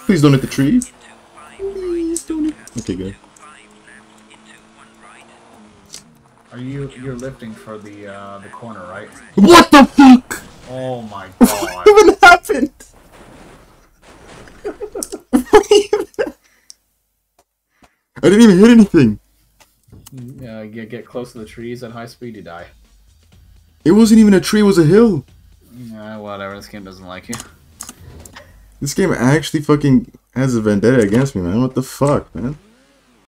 Please don't hit the tree. Please don't hit. Okay, good. Are you're lifting for the corner, right? What the fuck? Oh my god. What even happened? I didn't even hit anything. Get close to the trees at high speed, you die. It wasn't even a tree, it was a hill. Yeah, whatever, this game doesn't like you. This game actually fucking has a vendetta against me, man. What the fuck, man?